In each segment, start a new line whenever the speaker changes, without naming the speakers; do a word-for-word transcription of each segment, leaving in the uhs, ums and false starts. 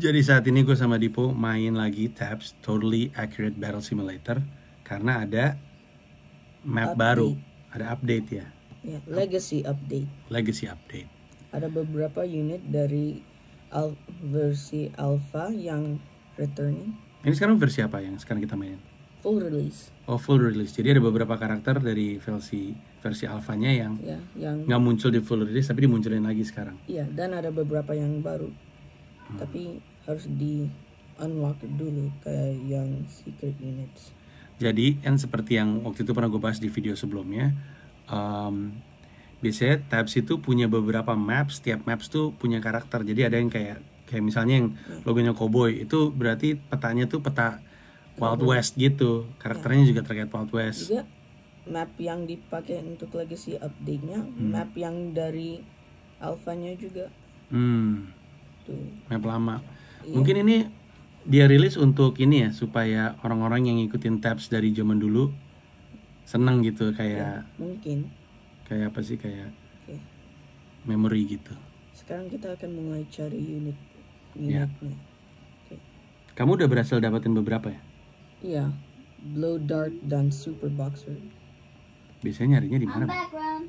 Jadi saat ini gue sama Dipo main lagi Tabs Totally Accurate Battle Simulator karena ada map
Update.
baru, ada update ya.
Ya, legacy update.
Legacy update.
Ada beberapa unit dari al versi alpha yang returning.
Ini sekarang versi apa yang sekarang kita mainin?
Full release.
Oh, full release. Jadi ada beberapa karakter dari versi versi alfanya yang
Ya, yang
nggak muncul di full release tapi dimunculin lagi sekarang.
iya, dan ada beberapa yang baru.
Hmm.
Tapi harus di unlock dulu kayak yang secret units.
Jadi yang seperti yang waktu itu pernah gue bahas di video sebelumnya, um, biasanya Tabs itu punya beberapa maps. Setiap maps tuh punya karakter. Jadi ada yang kayak kayak misalnya yang logonya cowboy itu berarti petanya tuh peta Wild West gitu. Karakternya juga terkait Wild West.
Juga map yang dipakai untuk legacy update-nya, map yang dari alpha-nya juga.
Hmm,
Tuh.
map lama. Mungkin ini dia rilis untuk ini ya, supaya orang-orang yang ngikutin Tabs dari zaman dulu seneng gitu, kayak
Mungkin.
kayak apa sih, kayak
Oke.
memory gitu.
Sekarang kita akan mulai cari unit
Ya.
unitnya. Oke.
Kamu udah berhasil dapetin beberapa ya?
Iya. Blow Dart dan Super Boxer.
Biasanya nyarinya di mana? Bang?
Background.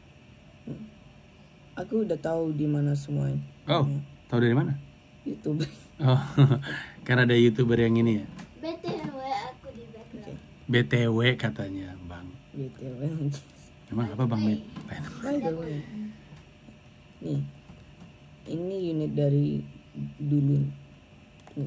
Aku udah tahu di mana semua.
Oh, tahu dari mana?
YouTube.
Oh, karena ada YouTuber yang ini ya.
B T W aku di background.
B T W katanya, Bang.
B T W.
Emang apa, Bang? Met?
By the way. Nih. Ini unit dari dulu. Nih.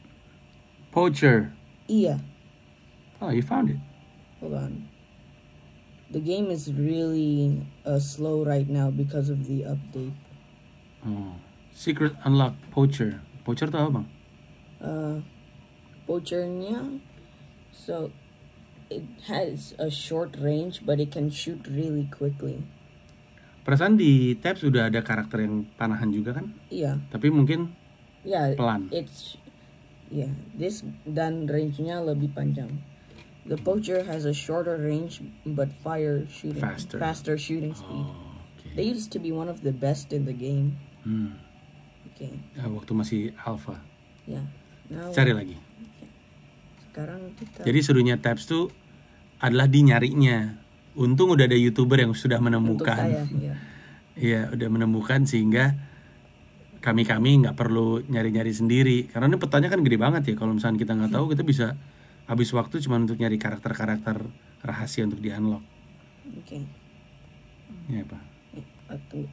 Poacher.
Iya.
Oh, you found it.
Hold on. The game is really uh, slow right now because of the update.
Oh. Secret unlock poacher. Poacher tuh apa, Bang?
Uh, poachernya, so it has a short range, but it can shoot really quickly.
Perasaan di Tabs udah ada karakter yang panahan juga kan?
Iya,
Tapi mungkin
yeah,
pelan.
it's yeah. This dan range-nya lebih panjang. The poacher has a shorter range, but fire shooting
Faster.
faster shooting speed.
Oh, oke.
They used to be one of the best in the game.
Hmm.
Okay,
Ya, waktu masih alpha.
yeah. Now
Cari lagi.
sekarang kita
Jadi serunya Tabs tuh adalah di nyarinya. Untung udah ada YouTuber yang sudah
untuk
menemukan.
saya, ya.
Iya, udah menemukan sehingga kami-kami nggak perlu nyari-nyari sendiri. Karena ini petanya kan gede banget ya. Kalau misalnya kita nggak tahu, kita bisa habis waktu cuma untuk nyari karakter-karakter rahasia untuk di-unlock.
Oke.
Ini apa?
Eh, ah, tunggu.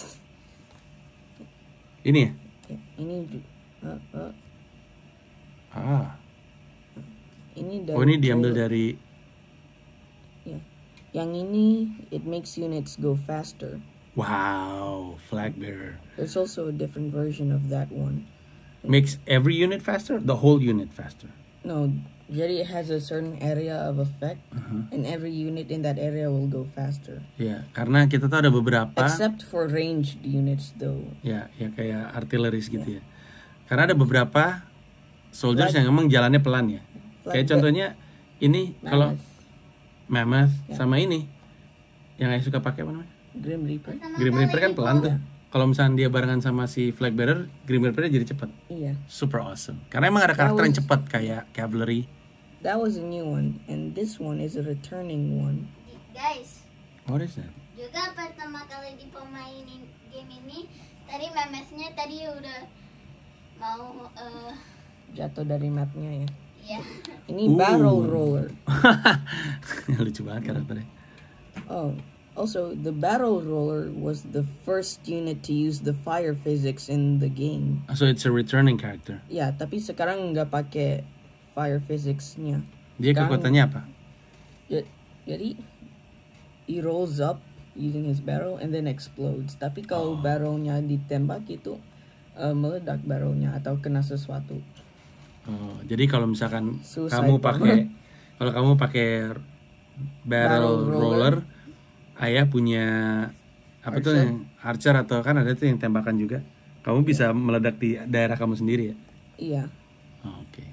Ini ya?
Ya, ini ju- ah, ah,
Ah.
ini dari
Oh, ini diambil
trailer.
dari...
Ya. Yang ini it makes units go faster.
Wow, flag bearer.
There's also a different version of that one.
Makes every unit faster? The whole unit faster?
No, jadi it has a certain area of effect,
Uh-huh.
and every unit in that area will go faster.
Ya, karena kita tuh ada beberapa...
Except for ranged units, though.
Ya, ya kayak artileris gitu ya. Karena ada beberapa soldiers
Flag-
yang emang jalannya pelan ya.
Flag
Kayak
bear-
contohnya ini kalau
Mammoth,
Mammoth sama ini yang saya suka pakai apa namanya?
Grim Reaper.
Grim Reaper kan pelan tuh. Kalau misalnya dia barengan sama si Flag Bearer, Grim Reaper jadi cepat.
Iya,
Super awesome. Karena emang ada karakter yang cepat kayak Cavalry.
that was a new one, and this one is a returning one.
Guys,
What is that?
juga pertama kali di pemainin game ini, tadi memesnya tadi udah mau eh
Jatuh dari mapnya ya.
ya.
Ini barrel roller.
Lucu banget karakternya.
Oh, also the barrel roller was the first unit to use the fire physics in the game.
So it's a returning character.
Ya, tapi sekarang nggak pakai fire physics-nya.
Dia
Sekarang-
kekuatannya apa?
Ja- Jadi he rolls up using his barrel and then explodes. Tapi kalau barrelnya ditembak itu eh, meledak barrelnya atau kena sesuatu.
Oh, jadi kalau misalkan
Suicide
kamu
bomber.
pakai kalau kamu pakai barrel
Barrel roller.
roller, ayah punya apa tuh
Archer.
yang archer atau kan ada tuh yang tembakan juga. Kamu bisa meledak di daerah kamu sendiri ya.
Iya.
Oh, Oke.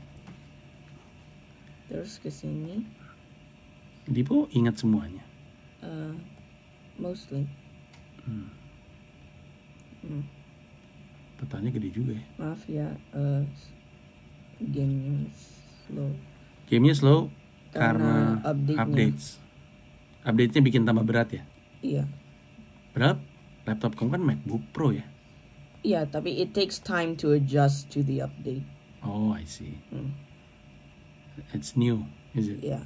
Terus ke sini
Dipo ingat semuanya.
eh, mostly. Hmm.
Petanya gede juga ya.
Maaf ya, uh, gamenya slow.
Gamenya slow
Karena
karena,
update-nya.
updates. Update-nya bikin tambah berat ya.
Iya.
Padahal laptop kamu kan MacBook Pro ya.
Iya, tapi it takes time to adjust to the update.
Oh, I see.
Hmm.
It's new, is it?
Yeah.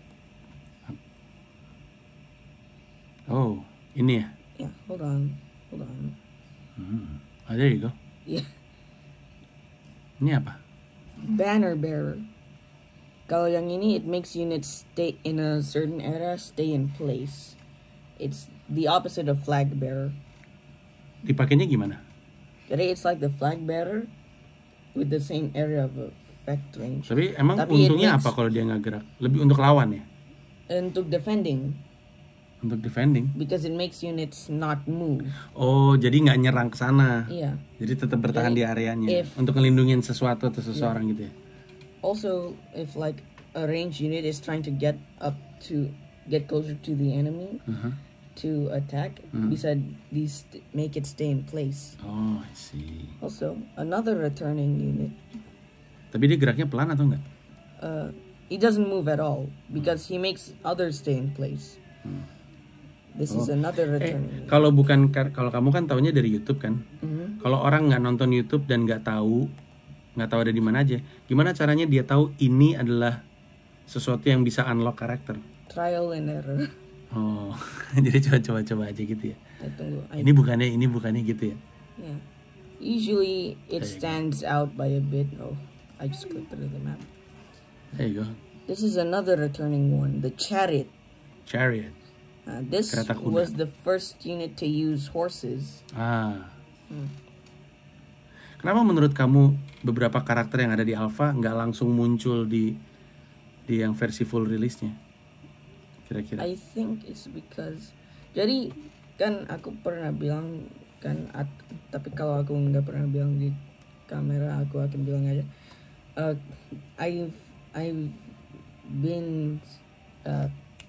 Oh, ini ya.
Yeah, hold on. Hold on.
Hmm. Oh, there you go.
Yeah.
Ini apa?
Banner bearer. Kalau yang ini, it makes units stay in a certain area, stay in place. It's the opposite of flag bearer.
Dipakainya gimana?
Jadi it's like the flag bearer with the same area of effect range.
Tapi emang
Tapi it
untungnya
makes-
apa kalau dia nggak gerak? Lebih untuk lawan ya?
Untuk defending,
Untuk defending?
because it makes units not move.
Oh, jadi nggak nyerang ke sana.
Iya.
Jadi tetap bertahan
Jadi,
di areanya.
if-
Untuk ngelindungin sesuatu atau seseorang gitu ya?
Also, if like a ranged unit is trying to get up to get closer to the enemy
Uh-huh.
to attack, bisa di st- make it stay in place.
Oh, I see.
Also, another returning unit,
Tapi dia geraknya pelan atau enggak?
uh, he doesn't move at all because he makes others stay in place. This is another
Eh,
returning unit.
kalau bukan kar- kalau kamu kan taunya dari YouTube kan?
Mhm.
Kalau orang nggak nonton YouTube dan nggak tahu, nggak tahu ada di mana aja, gimana caranya dia tahu ini adalah sesuatu yang bisa unlock karakter?
Trial and error.
Oh, jadi coba-coba aja gitu ya.
I tunggu. I,
Ini bukannya, ini bukannya gitu ya.
yeah. Usually it stands out by a bit. Oh, I just clicked through the map.
There you go.
This is another returning one, the chariot.
Chariot.
Uh, this
Kereta kuda.
was the first unit to use horses.
Ah. Kenapa menurut kamu beberapa karakter yang ada di Alpha nggak langsung muncul di di yang versi full release-nya? Kira-kira.
I think it's because jadi kan aku pernah bilang kan at- tapi kalau aku nggak pernah bilang di kamera aku akan bilang aja uh, I've I've been uh,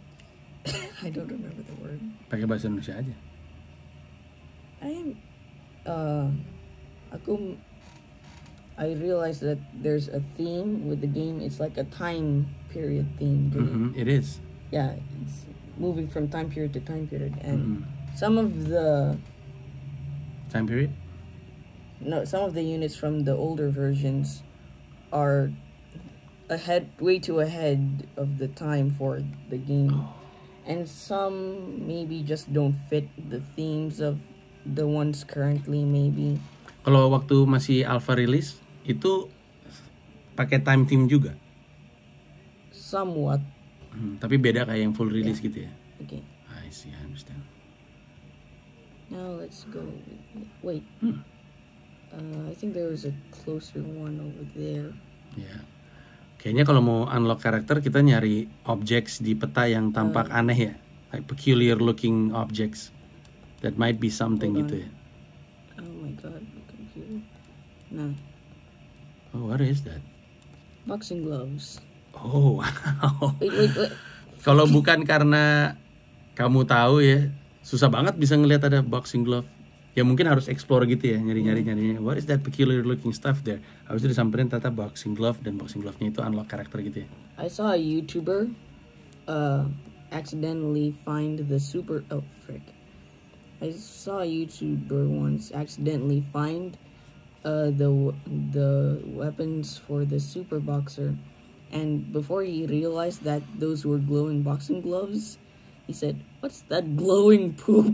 I don't remember the word.
Pakai bahasa Indonesia aja.
I am uh, aku I realized that there's a theme with the game. It's like a time period theme. Jadi,
Mhm, it is.
yeah, it's moving from time period to time period, and
Mhm.
some of the
Time period.
no, some of the units from the older versions are ahead, way too ahead of the time for the game, and some maybe just don't fit the themes of the ones currently. Maybe
Kalau waktu masih Alpha release itu pakai time theme juga.
somewhat.
Hmm, tapi beda kayak yang full release gitu ya.
Okay,
I see, I understand.
now let's go. Wait,
Hmm.
uh, I think there was a closer one over there.
Ya. Kayaknya kalau mau unlock karakter kita nyari objects di peta yang tampak aneh ya. Like peculiar looking objects. That might be something
Hold
gitu
on.
ya.
Oh my god, my computer. Nah,
Oh, what is that?
boxing gloves.
Oh, wow.
Wait, wait, wait.
Kalau bukan karena kamu tahu ya, susah banget bisa ngelihat ada boxing glove. Ya mungkin harus explore gitu ya, nyari-nyari nyarinya. What is that peculiar looking stuff there? Habis itu disamperin ternyata boxing glove, dan boxing glove-nya itu unlock karakter gitu ya.
I saw a YouTuber uh accidentally find the super oh frick. I saw a YouTuber once accidentally find uh the w- the weapons for the super boxer, and before he realized that those were glowing boxing gloves, he said, "What's that glowing poop?"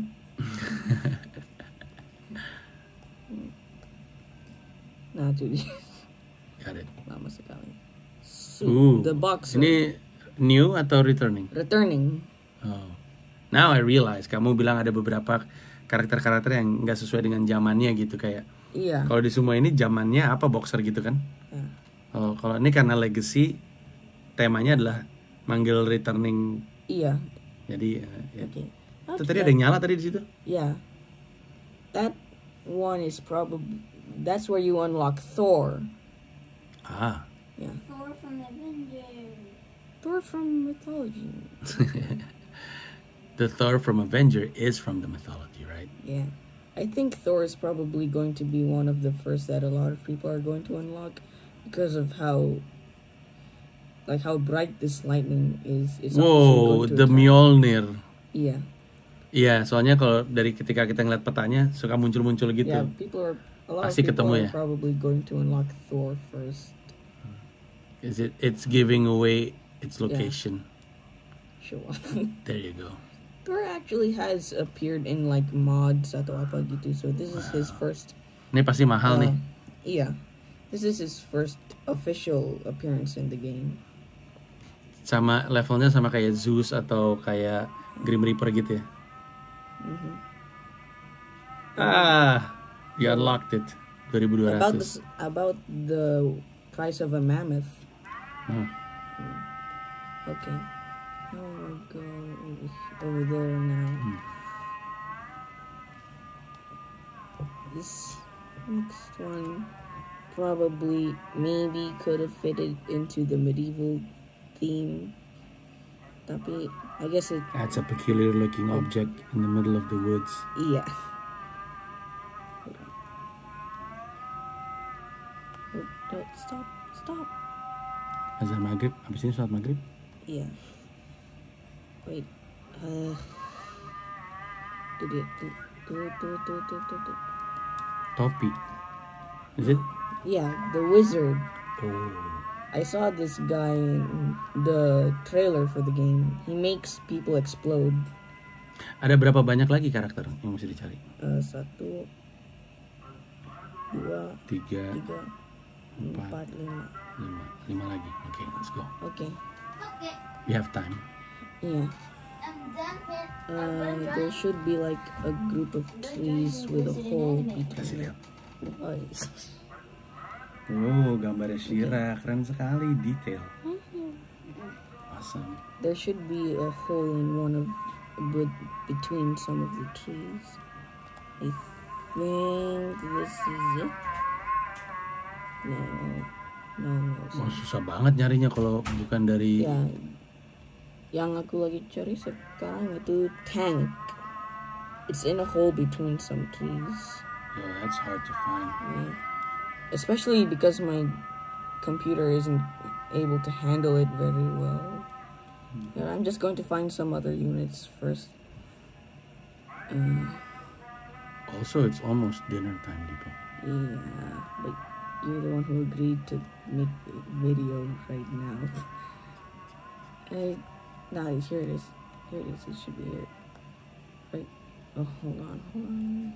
Nah, tuh dia.
Got it.
Lama sekali. So,
Ooh.
the boxer
Ini new atau returning?
returning.
Oh. Now I realize kamu bilang ada beberapa karakter-karakter yang nggak sesuai dengan zamannya gitu, kayak
Iya.
kalau di semua ini zamannya apa boxer gitu kan?
Ya.
Oh, kalau ini karena legacy temanya adalah manggil returning,
Iya.
jadi eh, ya.
Okay.
Itu tadi ada yang nyala tadi di situ.
Yeah. That one is probably that's where you unlock Thor.
Ah,
Yeah.
Thor from Avengers.
Thor from mythology.
the Thor from Avenger is from the mythology, right?
Yeah. I think Thor is probably going to be one of the first that a lot of people are going to unlock because of how, like how bright this lightning is. It's obviously
Wow,
going to
the
attack.
Mjolnir.
Yeah,
Iya, soalnya kalau dari ketika kita ngeliat petanya suka muncul-muncul gitu.
yeah. People are a lot
Pasti
of people
ketemu
are
ya?
probably going to unlock Thor first.
Is it? It's giving away its location.
Sure.
There you go.
Thor actually has appeared in like mods atau apa gitu, so this is his first.
Ini pasti mahal
uh,
nih.
Yeah, this is his first official appearance in the game.
Sama levelnya sama kayak Zeus atau kayak Grim Reaper gitu ya.
Mhm.
Ah, you unlocked it. dua ribu dua
About
ratus.
this, about the price of a mammoth.
Hmm.
Okay, I wanna go over there now. This next one probably maybe could have fitted into the medieval theme. Tapi I guess it,
That's a peculiar looking object in the middle of the woods.
yeah. Oh, oh, stop, stop.
Azan maghrib, habis ini sholat maghrib.
Yeah. Wait. Uh. Did it? Do, do, do, do, do, do, do.
Topi. Is it?
Yeah, the wizard.
Oh.
I saw this guy in the trailer for the game. He makes people explode.
Ada berapa banyak lagi karakter yang mesti dicari?
Uh, satu, dua,
Tiga,
tiga, empat, lima.
lima, lima lagi. Oke, okay, let's go.
Okay.
Okay,
We have time.
Yeah.
I'm done with
Uh, there should be like a group of trees with a hole
Kasih
between
lihat.
them. Oh, yes.
Oh, gambarnya Shira keren sekali, detail. Awesome.
There should be a hole in one of be- between some of the trees. I think this is it. No, no, no. it's
Wah,
not.
susah banget nyarinya kalau bukan dari.
Ya, yang aku lagi cari sekarang itu tank. It's in a hole between some trees.
Yo, that's hard to find.
Yeah. Especially because my computer isn't able to handle it very well. Yeah, I'm just going to find some other units first. Uh,
Also, it's almost dinner time, people.
yeah, but you're the one who agreed to make the video right now. I, nah, here it is. Here it is. It should be here. Right. Oh, hold on, hold on.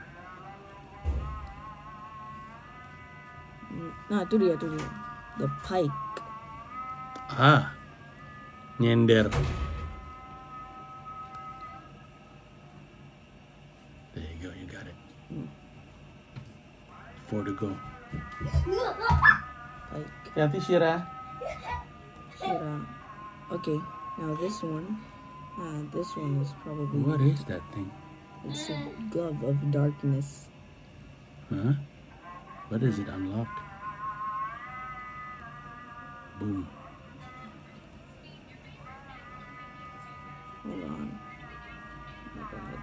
Mm, Nah, itu dia, itu dia. The pike.
Ah, nyender. There you go, you got it. Four to go.
Pike.
Hati Shira.
Shira. Okay, now this one. Ah, this one is probably.
What is that thing?
It's a glove of darkness.
Huh? What is it unlocked? Boom.
Hold on. Oh my god.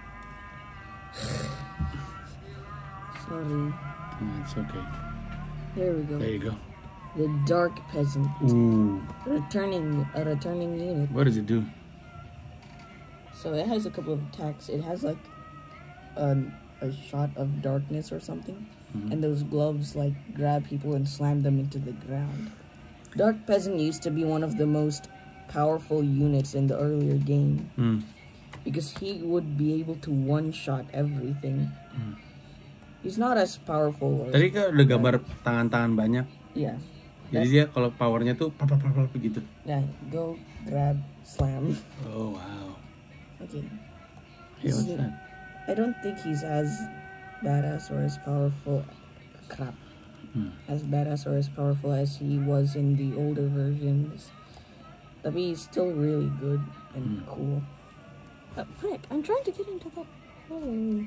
Sorry.
Oh, it's okay.
Here we go.
There you go.
The Dark Peasant.
Ooh.
Returning a returning unit.
What does it do?
So it has a couple of attacks. It has like a, a shot of darkness or something.
Mhm.
And those gloves like grab people and slam them into the ground. Dark Peasant used to be one of the most powerful units in the earlier game.
Hmm.
Because he would be able to one-shot everything. He's not as powerful. Or,
Tadi kan udah gambar tangan-tangan banyak.
yeah.
Jadi dia kalau powernya tuh pap pap pap pap gitu.
Yeah, go, grab, slam.
Oh wow.
Okay.
Hey, what's that?
I don't think he's as badass or as powerful. Crap.
Hmm.
As badass or as powerful as he was in the older versions. But he's still really good and
Hmm.
cool. Uh, frick, I'm trying to get into that hole.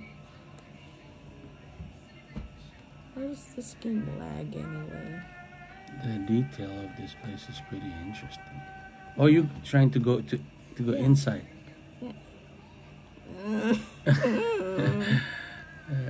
Why does this game lag anyway?
The detail of this place is pretty interesting. Oh, you trying to go to to go inside? Uh,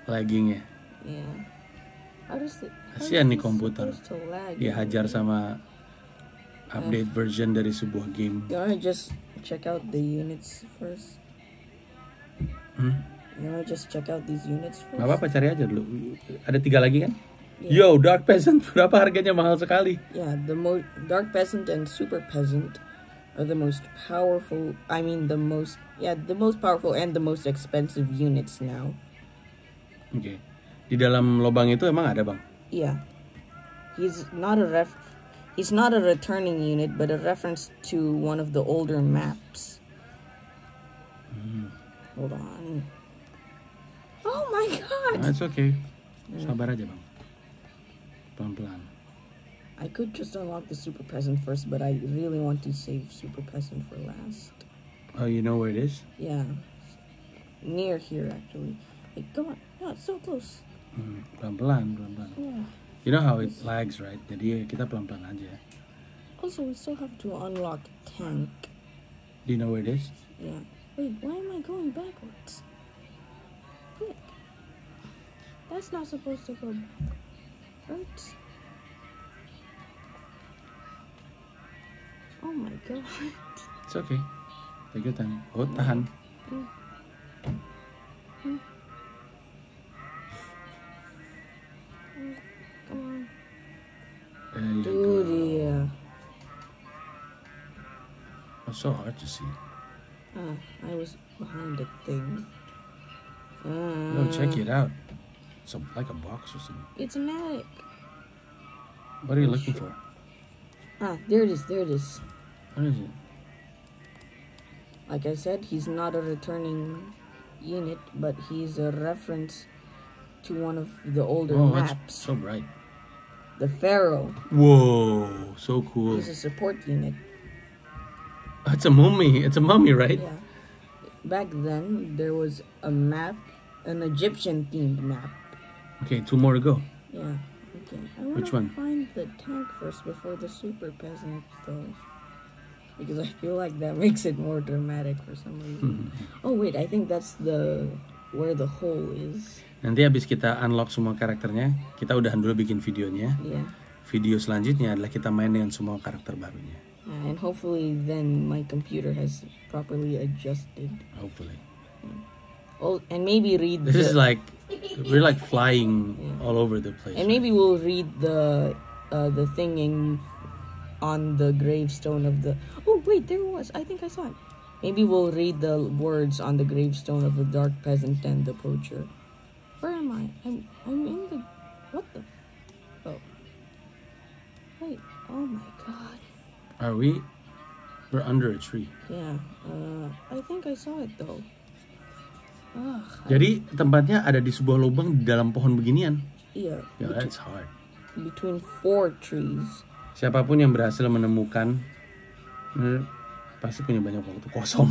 lagging ya.
Yeah. How does it?
Kasihan nih komputer. Dia
Yeah.
hajar sama update version dari sebuah game.
You wanna just check out the units first?
Hmm?
You wanna just check out these units first?
Gak apa-apa, cari aja dulu. Ada tiga lagi kan?
Yeah.
Yo, Dark Peasant, berapa harganya? Mahal sekali.
Yeah, the mo Dark Peasant and Super Peasant are the most powerful. I mean, the most yeah, the most powerful and the most expensive units now.
Oke. Okay. Di dalam lobang itu emang ada, Bang?
Yeah, he's not a ref. He's not a returning unit, but a reference to one of the older maps.
Hmm.
Hold on. Oh my god!
That's okay. Sabar aja, Bang. Pelan-pelan.
I could just unlock the Super Peasant first, but I really want to save Super Peasant for last.
Oh, you know where it is?
Yeah, near here actually. Like, come on, no, it's so close.
Hmm. Pelan-pelan, pelan-pelan.
Yeah.
You know how it lags, right? Jadi kita pelan-pelan aja.
Also, we still have to unlock tank.
Do you know where it is?
Yeah. Wait, why am I going backwards? Wait. That's not supposed to go backwards. Oh my god.
It's okay. Take your time. Oh, tahan.
Mm. Mm. Mm. Come on.
There you
Dude,
go.
yeah.
It's so hard to see.
Ah, I was behind the thing. Uh,
No, check it out. It's a, like a box or something.
It's an attic.
What are you looking for?
Ah, there it is, there it is.
What is it?
Like I said, he's not a returning unit, but he's a reference to one of the older
Oh,
maps.
it's so bright.
The Pharaoh.
Whoa, so cool.
He's a support unit.
It's a mummy. It's a mummy, right?
Yeah. Back then, there was a map, an Egyptian themed map.
Okay, two more to go.
Yeah. Okay. I want
Which
to
one?
find the tank first before the super peasant, though. Because I feel like that makes it more dramatic for some reason. Oh wait, I think that's the where the hole is.
Nanti habis kita unlock semua karakternya, kita udahan dulu bikin videonya.
Yeah.
Video selanjutnya adalah kita main dengan semua karakter barunya.
Uh, and hopefully then my computer has properly adjusted.
Hopefully.
Oh, and maybe read
This
the,
is like we're like flying all over the place.
and maybe we'll read the uh, the thinging on the gravestone of the. Oh wait, there was. I think I saw it. Maybe we'll read the words on the gravestone of the dark peasant and the poacher. Where am I? I'm I'm in the. What the? Oh. Wait. Oh my god.
Are we? We're under a tree.
Yeah. Uh, I think I saw it though. Ugh,
Jadi tempatnya ada di sebuah lubang di dalam pohon beginian.
yeah.
Yeah,
bet-
that's hard.
between four trees.
Siapapun yang berhasil menemukan, eh, pasti punya banyak waktu kosong.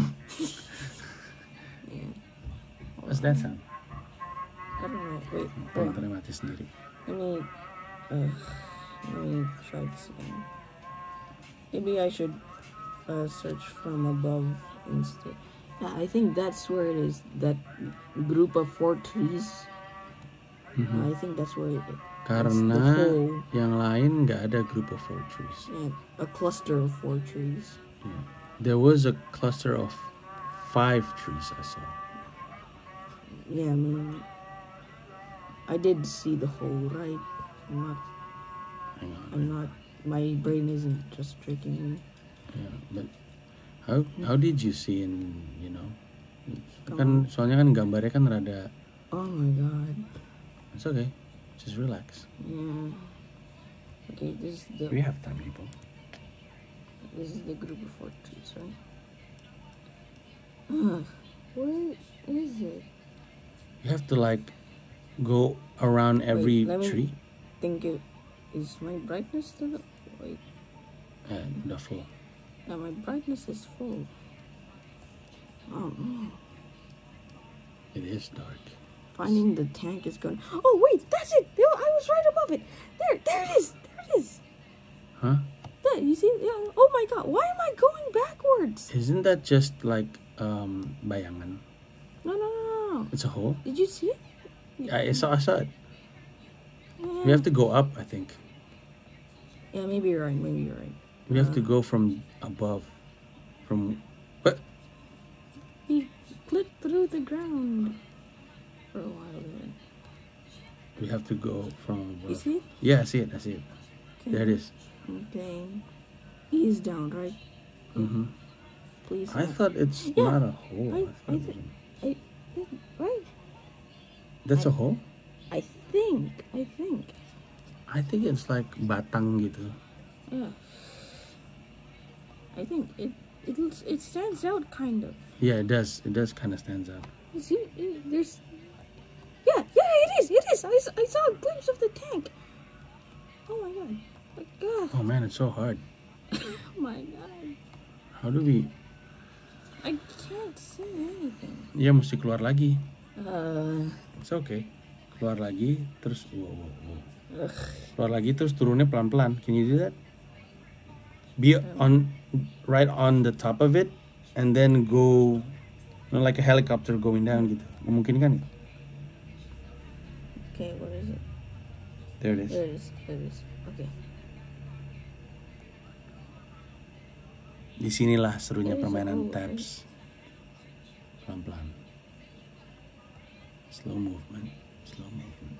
What's that sound?
I don't know. Wait.
Oh,
wait.
ntar mati sendiri.
Let me. Uh, let me try this again. Maybe I should uh, search from above instead. Yeah, I think that's where it is. That group of four trees.
Mhm.
I think that's where it is.
Karena
That's the whole-
yang lain nggak ada group of four trees.
Yeah, a cluster of four trees.
Yeah. There was a cluster of five trees I saw.
Yeah, I mean, I did see the whole, right? I'm not.
Hang on.
I'm not. My brain isn't just tricking me.
Yeah, but how how did you see in you know?
Come
Kan soalnya kan gambarnya kan rada.
Oh my god.
It's okay. Just relax.
Yeah. Okay, this is the
We have time, people.
this is the group of four trees, right? Uh, where is it?
You have to like go around every
Wait, let me-
tree.
Think it is my brightness still. Wait,
And the full.
yeah, my brightness is full. Oh no.
It is dark.
Finding the tank is going. Oh wait, that's it. Yo, I was right above it. There, there it is. There it is.
Huh?
There, you see? Yeah. Oh my god, why am I going backwards?
Isn't that just like um bayangan?
No, no, no, no, no.
It's a hole.
Did you see it?
I saw, I saw it. We have to go up, I think.
Yeah, maybe you're right. Maybe you're right.
We have to go from above. From what?
He flipped through the ground for a while there.
We have to go from above.
You see it?
Yeah, I see it. I see it.
Okay.
There it is.
Okay. He's down, right?
Mm-hmm.
Please.
I
not.
thought it's
Yeah,
not a hole.
I,
I
I,
thought it
th-
was-
I, I, right.
That's a
I-
hole?
I think. I think.
I think it's like batang gitu.
Yeah. I think it it looks, it stands out kind of.
Yeah, it does. It does kind of stands out.
You see, it- there's. Yeah, yeah, it is. It is. I, s- I saw a glimpse of the tank. Oh my god. My god.
Oh man, it's so hard.
Oh my god.
How do we?
I can't see anything.
Ya mesti keluar lagi.
Uh.
It's okay. Keluar lagi, terus wow, wow, wow.
Ugh.
Keluar lagi terus turunnya pelan-pelan. Can you do that? Be on right on the top of it and then go, you know, like a helicopter going down gitu. Memungkinkan?
Okay, where is it?
There it is.
There it is. There it is. Okay.
Disinilah serunya
There is a
permainan
hole,
tabs. Pelan-pelan. Slow movement. Slow movement.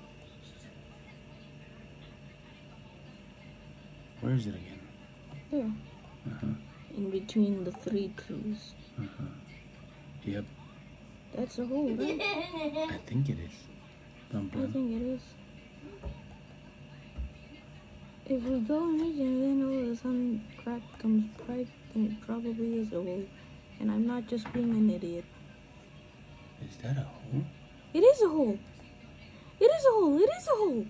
Where is it again?
There.
Uh-huh.
In between the three trees.
Uh-huh. Yep.
That's a hole, right?
I think it is.
I
Pelan-pelan.
think it is. If we go in it and then all of a sudden crap comes bright, then it probably is a hole. And I'm not just being an idiot.
Is that a hole?
It is a hole. It is a hole. It is a hole.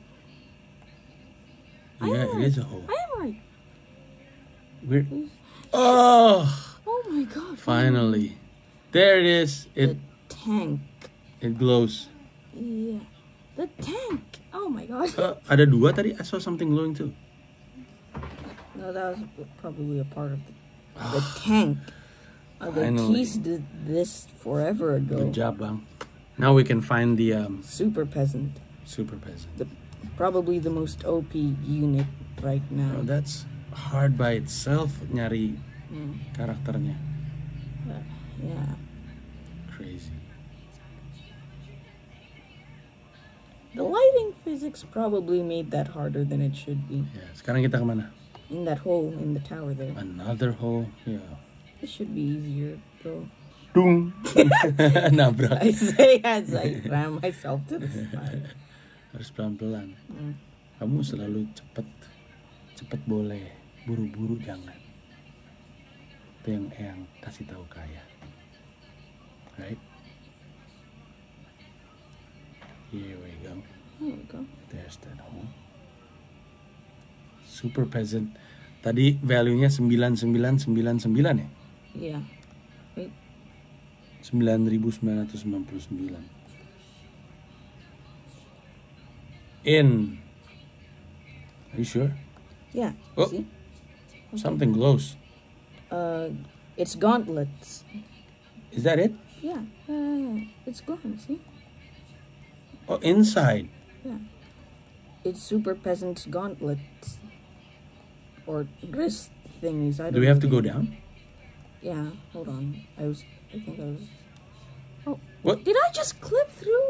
I
Yeah,
am
it
right.
is a hole.
I am right.
We're... Oh!
Oh my god.
Finally. There it is.
The
It
tank.
it glows.
Yeah. The tank. Oh my god.
Uh, ada dua tadi. I saw something glowing too.
No, that was probably a part of the, the tank. Uh, they
Finally.
teased th- this forever ago.
Good job, bang. Now we can find the um,
Super peasant.
super peasant.
The, probably the most O P unit right now.
Oh, that's hard by itself nyari
Yeah.
karakternya.
Uh, yeah.
Crazy.
The lighting physics probably made that harder than it should be.
Yeah. Sekarang kita kemana?
In that hole in the tower there.
Another hole. Yeah.
It should be easier though.
Dung. Nabrak.
I say as I ram myself to the side.
Harus pelan-pelan.
Mm.
Kamu selalu cepet. Cepet boleh. Buru-buru jangan. Itu yang Eyang kasih tahu Kaya. Right? Here we go.
There we go.
There's that hole. Super peasant. Tadi value-nya sembilan sembilan sembilan sembilan ya?
Yeah. Wait.
sembilan ribu sembilan ratus sembilan puluh sembilan. In. Are you sure?
Yeah.
Oh.
See?
Something glows.
Uh, it's gauntlets.
Is that it?
Yeah. Uh, it's gone. See?
Oh, inside.
Yeah. It's super peasant's gauntlets. Or wrist thingies. I don't
Do we have to
know.
go down?
Yeah. Hold on. I was. I think I was. Oh.
What?
Did I just clip through?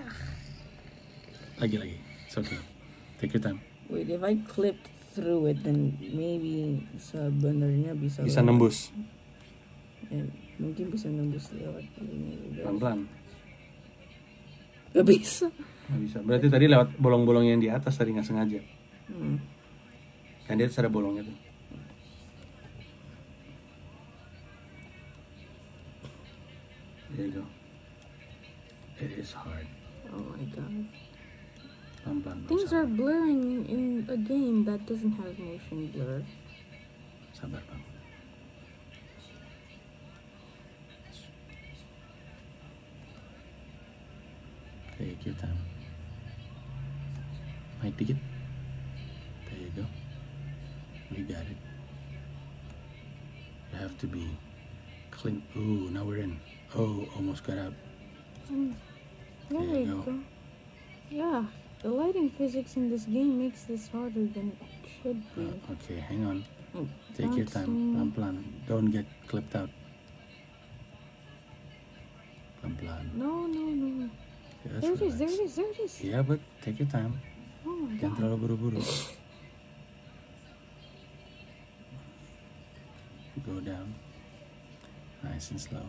Lagi lagi. It's okay. Take your time.
Wait. If I clipped through it, then maybe sebenarnya bisa.
Bisa
lewat.
nembus.
Ya, mungkin bisa nembus lewat ini juga.
Pelan-pelan.
Gak bisa.
Nggak bisa. Berarti tadi lewat bolong-bolong yang di atas tadi nggak sengaja.
Hmm.
Kan di atas ada bolongnya tuh. There you go. It is hard.
Oh my god.
Pelan-pelan. Bang.
Things
Sabar.
are blurring in a game that doesn't have motion blur.
Sabar, Bang. Take your time. Naik dikit. There you go. We got it. You have to be clean. Ooh, now we're in. Oh, almost got out.
Mm. There
There you
you
go.
go. Yeah, the lighting physics in this game makes this harder than it should be.
Uh, okay, hang on.
Oh,
Take your time.
bouncing.
Pelan-pelan. Don't get clipped out. Pelan-pelan.
No, no, no.
Just
There it is, there
relax.
it is, there it is.
Yeah, but take your time.
Oh my
Jangan
god.
terlalu buru-buru. Go down. Nice and slow.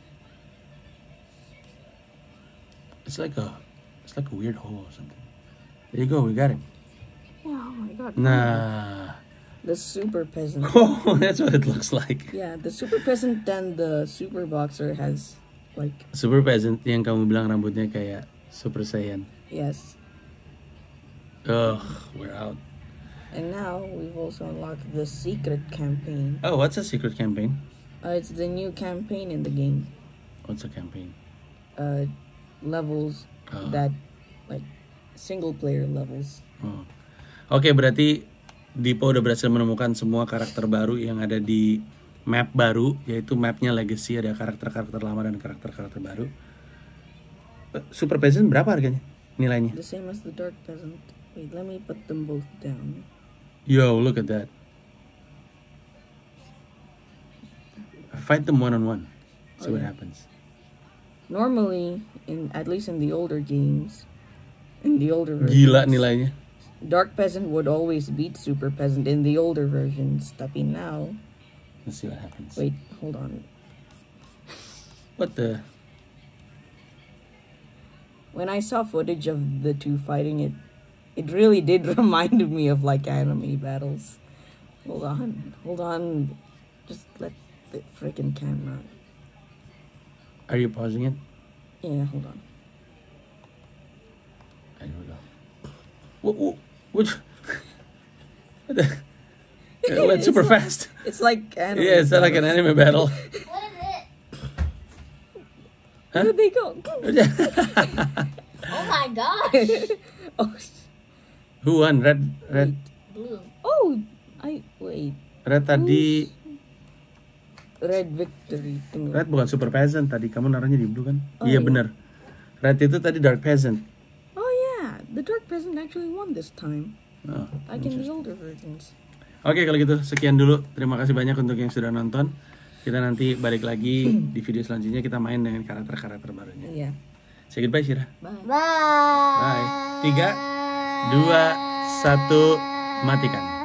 It's like a, it's like a weird hole or something. There you go. We got him.
Yeah, oh my god.
Nah.
The super peasant.
Oh, that's what it looks like.
Yeah, the super peasant and the super boxer has like,
Super peasant yang kamu bilang rambutnya kayak Super Saiyan.
yes.
Ugh, we're out.
And now we've also unlocked the secret campaign.
Oh, what's a secret campaign?
Uh, it's the new campaign in the game.
What's a campaign?
Uh, levels
Oh.
that, like, single player levels.
Oh. Oke, berarti Dipo udah berhasil menemukan semua karakter baru yang ada di map baru, yaitu mapnya Legacy, ada karakter-karakter lama dan karakter-karakter baru. Eh, Super Peasant berapa harganya? Nilainya?
The same as the dark peasant. Wait, let me put them both down.
Yo, look at that. Fight them one on one. See what
Okay.
happens.
Normally, in at least in the older games, in the older versions,
Gila nilainya.
dark peasant would always beat super peasant in the older versions. Tapi now,
Let's see what happens.
wait, hold on.
What the?
When I saw footage of the two fighting, it it really did remind me of like anime battles. Hold on, hold on. Just let the freaking camera.
Are you pausing it?
Yeah, hold on.
There we go. What? What? What, what the? It went super
It's like-
fast.
It's like anime.
Yeah, it's not like an anime battle.
What is it?
Huh?
Where'd they go?
Oh my gosh.
oh, sh-
Who won? Red, red,
Blue.
oh, I wait.
red tadi.
Red victory. Tunggu.
Red bukan super peasant tadi. Kamu naruhnya di blue kan?
Oh,
iya
iya.
bener. Red itu tadi dark peasant.
Oh yeah, the dark peasant actually won this time,
Oh,
like in the older versions.
Oke kalau gitu sekian dulu. Terima kasih banyak untuk yang sudah nonton. Kita nanti balik lagi di video selanjutnya kita main dengan karakter-karakter barunya.
Yeah.
Say goodbye Syira.
Bye.
Bye.
Bye. Tiga, dua, satu, matikan.